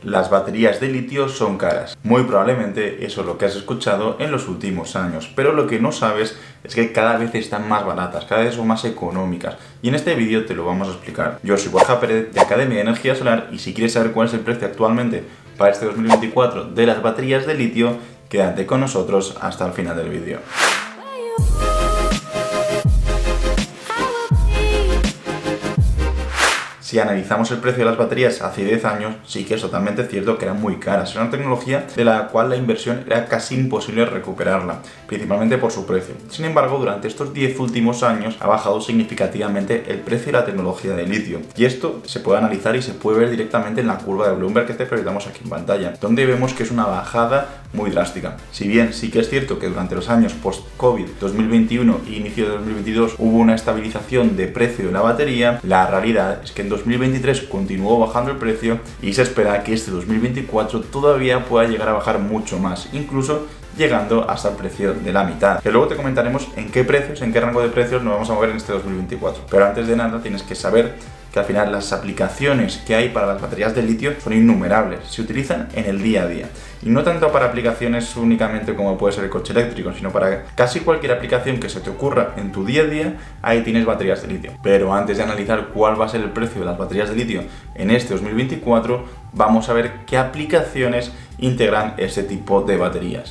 Las baterías de litio son caras. Muy probablemente eso es lo que has escuchado en los últimos años, pero lo que no sabes es que cada vez están más baratas, cada vez son más económicas, y en este vídeo te lo vamos a explicar. Yo soy Borja Pérez de Academia de Energía Solar, y si quieres saber cuál es el precio actualmente para este 2024 de las baterías de litio, quédate con nosotros hasta el final del vídeo. Si analizamos el precio de las baterías hace 10 años, sí que es totalmente cierto que eran muy caras. Era una tecnología de la cual la inversión era casi imposible recuperarla, principalmente por su precio. Sin embargo, durante estos 10 últimos años ha bajado significativamente el precio de la tecnología de litio. Y esto se puede analizar y se puede ver directamente en la curva de Bloomberg que te proyectamos aquí en pantalla, donde vemos que es una bajada muy drástica. Si bien sí que es cierto que durante los años post-COVID, 2021 e inicio de 2022 hubo una estabilización de precio de la batería, la realidad es que en 2023 continuó bajando el precio y se espera que este 2024 todavía pueda llegar a bajar mucho más, incluso llegando hasta el precio de la mitad. Que luego te comentaremos en qué precios, en qué rango de precios nos vamos a mover en este 2024. Pero antes de nada tienes que saber que al final las aplicaciones que hay para las baterías de litio son innumerables, se utilizan en el día a día. Y no tanto para aplicaciones únicamente como puede ser el coche eléctrico, sino para casi cualquier aplicación que se te ocurra en tu día a día, ahí tienes baterías de litio. Pero antes de analizar cuál va a ser el precio de las baterías de litio en este 2024, vamos a ver qué aplicaciones integran este tipo de baterías.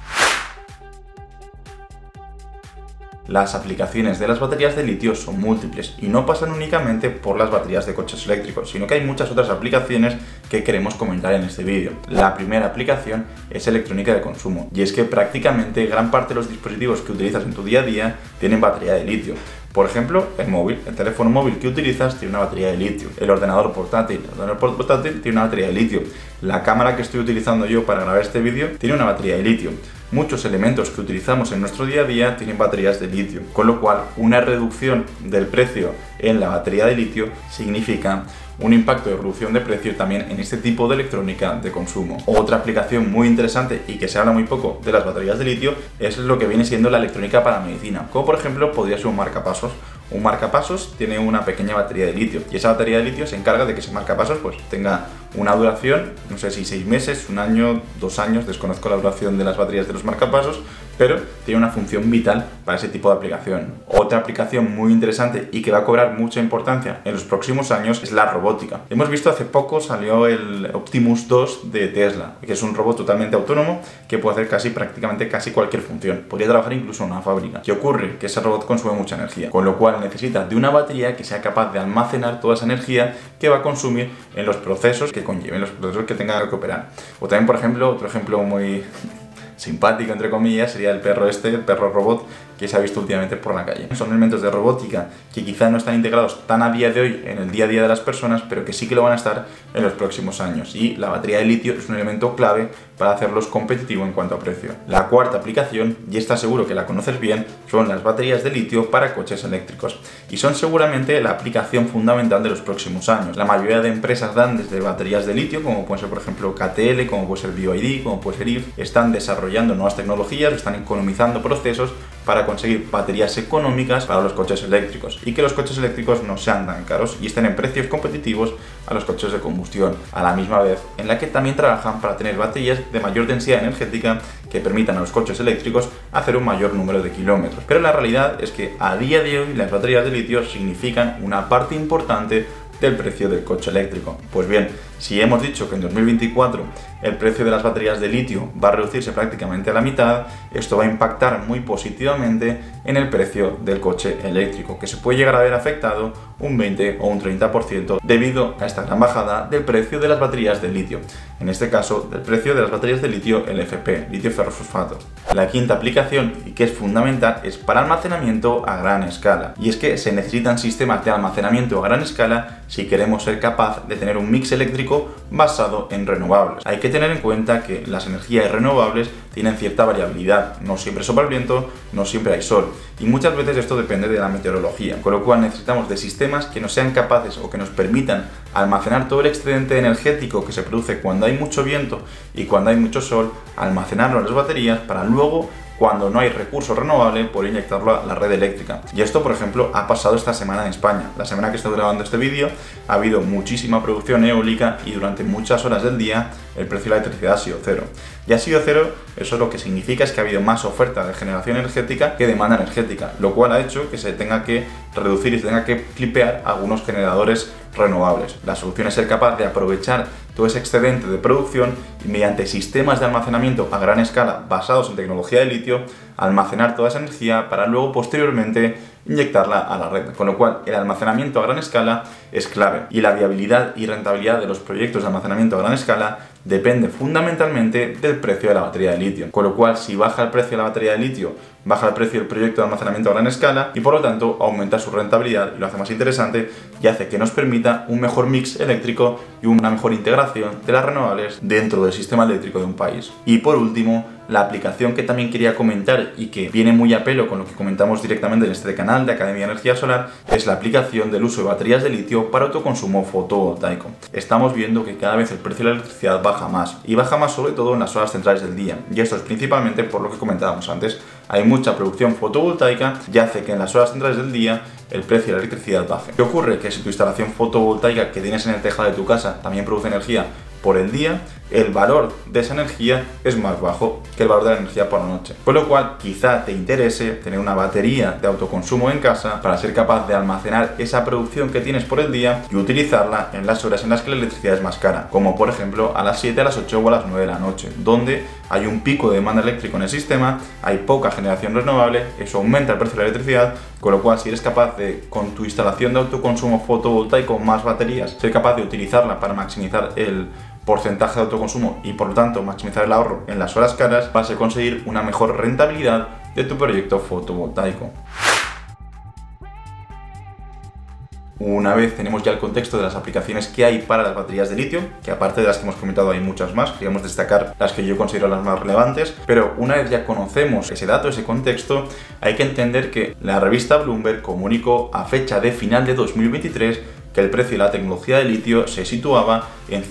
Las aplicaciones de las baterías de litio son múltiples y no pasan únicamente por las baterías de coches eléctricos, sino que hay muchas otras aplicaciones que queremos comentar en este vídeo. La primera aplicación es electrónica de consumo, y es que prácticamente gran parte de los dispositivos que utilizas en tu día a día tienen batería de litio. Por ejemplo, el móvil, el teléfono móvil que utilizas tiene una batería de litio. El ordenador portátil tiene una batería de litio. La cámara que estoy utilizando yo para grabar este vídeo tiene una batería de litio. Muchos elementos que utilizamos en nuestro día a día tienen baterías de litio, con lo cual una reducción del precio en la batería de litio significa un impacto de reducción de precio también en este tipo de electrónica de consumo. Otra aplicación muy interesante y que se habla muy poco de las baterías de litio es lo que viene siendo la electrónica para medicina, como por ejemplo podría ser un marcapasos. Un marcapasos tiene una pequeña batería de litio, y esa batería de litio se encarga de que ese marcapasos pues tenga una duración, no sé si 6 meses, 1 año, 2 años, desconozco la duración de las baterías de los marcapasos, pero tiene una función vital para ese tipo de aplicación. Otra aplicación muy interesante y que va a cobrar mucha importancia en los próximos años es la robótica. Hemos visto hace poco salió el Optimus 2 de Tesla, que es un robot totalmente autónomo que puede hacer prácticamente casi cualquier función. Podría trabajar incluso en una fábrica. ¿Qué ocurre? Que ese robot consume mucha energía, con lo cual necesita de una batería que sea capaz de almacenar toda esa energía que va a consumir en los procesos que conlleven, los procesos que tenga que operar. O también, por ejemplo, otro ejemplo muy simpático, entre comillas, sería el perro el perro robot que se ha visto últimamente por la calle. Son elementos de robótica que quizás no están integrados tan a día de hoy en el día a día de las personas, pero que sí que lo van a estar en los próximos años. Y la batería de litio es un elemento clave para hacerlos competitivos en cuanto a precio. La cuarta aplicación, y esta seguro que la conoces bien, son las baterías de litio para coches eléctricos. Y son seguramente la aplicación fundamental de los próximos años. La mayoría de empresas grandes de baterías de litio, como puede ser por ejemplo KTL, como puede ser BYD, como puede ser IF, están desarrollando nuevas tecnologías, están economizando procesos para conseguir baterías económicas para los coches eléctricos y que los coches eléctricos no sean tan caros y estén en precios competitivos a los coches de combustión, a la misma vez en la que también trabajan para tener baterías de mayor densidad energética que permitan a los coches eléctricos hacer un mayor número de kilómetros. Pero la realidad es que a día de hoy las baterías de litio significan una parte importante del precio del coche eléctrico. Pues bien, si hemos dicho que en 2024 el precio de las baterías de litio va a reducirse prácticamente a la mitad, esto va a impactar muy positivamente en el precio del coche eléctrico, que se puede llegar a ver afectado un 20 o un 30% debido a esta gran bajada del precio de las baterías de litio. En este caso, del precio de las baterías de litio LFP, litio ferrofosfato. La quinta aplicación, y que es fundamental, es para almacenamiento a gran escala. Y es que se necesitan sistemas de almacenamiento a gran escala si queremos ser capaz de tener un mix eléctrico basado en renovables. Hay que tener en cuenta que las energías renovables tienen cierta variabilidad, no siempre sopla el viento, no siempre hay sol, y muchas veces esto depende de la meteorología, con lo cual necesitamos de sistemas que nos sean capaces o que nos permitan almacenar todo el excedente energético que se produce cuando hay mucho viento y cuando hay mucho sol, almacenarlo en las baterías para luego cuando no hay recurso renovable, por inyectarlo a la red eléctrica. Y esto, por ejemplo, ha pasado esta semana en España. La semana que estoy grabando este vídeo ha habido muchísima producción eólica y durante muchas horas del día el precio de la electricidad ha sido cero. Y ha sido cero, eso lo que significa es que ha habido más oferta de generación energética que demanda energética, lo cual ha hecho que se tenga que reducir y se tenga que clipear algunos generadores renovables. La solución es ser capaz de aprovechar todo ese excedente de producción y mediante sistemas de almacenamiento a gran escala basados en tecnología de litio, almacenar toda esa energía para luego posteriormente inyectarla a la red. Con lo cual el almacenamiento a gran escala es clave y la viabilidad y rentabilidad de los proyectos de almacenamiento a gran escala depende fundamentalmente del precio de la batería de litio. Con lo cual, si baja el precio de la batería de litio, baja el precio del proyecto de almacenamiento a gran escala y por lo tanto aumenta su rentabilidad y lo hace más interesante y hace que nos permita un mejor mix eléctrico y una mejor integración de las renovables dentro del sistema eléctrico de un país. Y por último, la aplicación que también quería comentar y que viene muy a pelo con lo que comentamos directamente en este canal de Academia de Energía Solar es la aplicación del uso de baterías de litio para autoconsumo fotovoltaico. Estamos viendo que cada vez el precio de la electricidad baja más y baja más sobre todo en las horas centrales del día, y esto es principalmente por lo que comentábamos antes. Hay mucha producción fotovoltaica y hace que en las horas centrales del día el precio de la electricidad baje. ¿Qué ocurre? Que si tu instalación fotovoltaica que tienes en el tejado de tu casa también produce energía por el día, el valor de esa energía es más bajo que el valor de la energía por la noche. Con lo cual, quizá te interese tener una batería de autoconsumo en casa para ser capaz de almacenar esa producción que tienes por el día y utilizarla en las horas en las que la electricidad es más cara, como por ejemplo a las 7, a las 8 o a las 9 de la noche, donde hay un pico de demanda eléctrica en el sistema, hay poca generación renovable, eso aumenta el precio de la electricidad, con lo cual si eres capaz de, con tu instalación de autoconsumo fotovoltaico más baterías, ser capaz de utilizarla para maximizar el porcentaje de autoconsumo y por lo tanto maximizar el ahorro en las horas caras, vas a conseguir una mejor rentabilidad de tu proyecto fotovoltaico. Una vez tenemos ya el contexto de las aplicaciones que hay para las baterías de litio, que aparte de las que hemos comentado hay muchas más, queríamos destacar las que yo considero las más relevantes, pero una vez ya conocemos ese dato, ese contexto, hay que entender que la revista Bloomberg comunicó a fecha de final de 2023 que el precio de la tecnología de litio se situaba en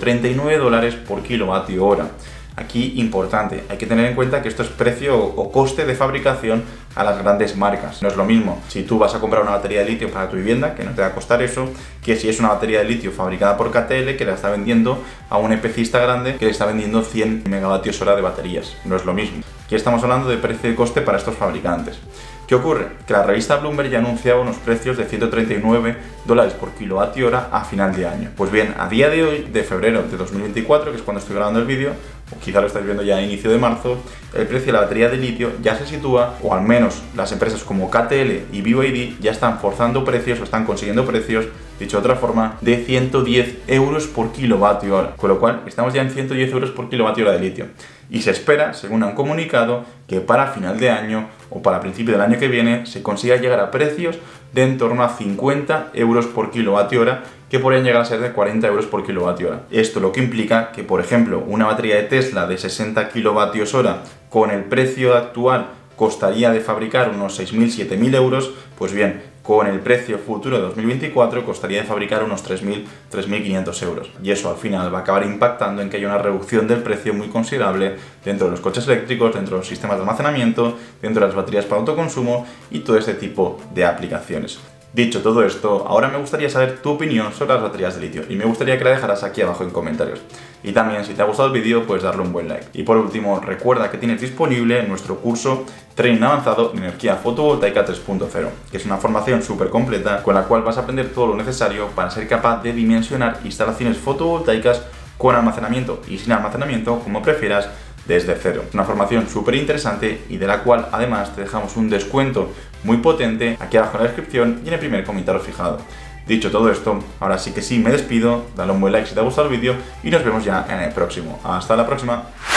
$139 por kilovatio hora. Aquí, importante, hay que tener en cuenta que esto es precio o coste de fabricación a las grandes marcas. No es lo mismo si tú vas a comprar una batería de litio para tu vivienda, que no te va a costar eso, que si es una batería de litio fabricada por KTL que la está vendiendo a un EPCista grande que le está vendiendo 100 megavatios hora de baterías. No es lo mismo. Aquí estamos hablando de precio y coste para estos fabricantes. ¿Qué ocurre? Que la revista Bloomberg ya anunciaba unos precios de $139 por kilovatio hora a final de año. Pues bien, a día de hoy, de febrero de 2024, que es cuando estoy grabando el vídeo, o quizá lo estáis viendo ya a inicio de marzo, el precio de la batería de litio ya se sitúa, o al menos las empresas como KTL y BYD ya están forzando precios o están consiguiendo precios, dicho de otra forma, de 110 euros por kilovatio hora. Con lo cual, estamos ya en 110 euros por kilovatio hora de litio. Y se espera, según han comunicado, que para final de año o para principio del año que viene se consiga llegar a precios de en torno a 50 euros por kilovatio hora, que podrían llegar a ser de 40 euros por kilovatio hora. Esto lo que implica que, por ejemplo, una batería de Tesla de 60 kilovatios hora con el precio actual costaría de fabricar unos 6.000, 7.000 euros, pues bien, con el precio futuro de 2024 costaría de fabricar unos 3.000, 3.500 euros. Y eso al final va a acabar impactando en que haya una reducción del precio muy considerable dentro de los coches eléctricos, dentro de los sistemas de almacenamiento, dentro de las baterías para autoconsumo y todo este tipo de aplicaciones. Dicho todo esto, ahora me gustaría saber tu opinión sobre las baterías de litio y me gustaría que la dejaras aquí abajo en comentarios. Y también, si te ha gustado el vídeo, puedes darle un buen like. Y por último, recuerda que tienes disponible nuestro curso Training Avanzado en Energía Fotovoltaica 3.0, que es una formación súper completa con la cual vas a aprender todo lo necesario para ser capaz de dimensionar instalaciones fotovoltaicas con almacenamiento y sin almacenamiento, como prefieras, desde cero. Es una formación súper interesante y de la cual además te dejamos un descuento muy potente aquí abajo en la descripción y en el primer comentario fijado. Dicho todo esto, ahora sí que sí me despido, dale un buen like si te ha gustado el vídeo y nos vemos ya en el próximo. Hasta la próxima.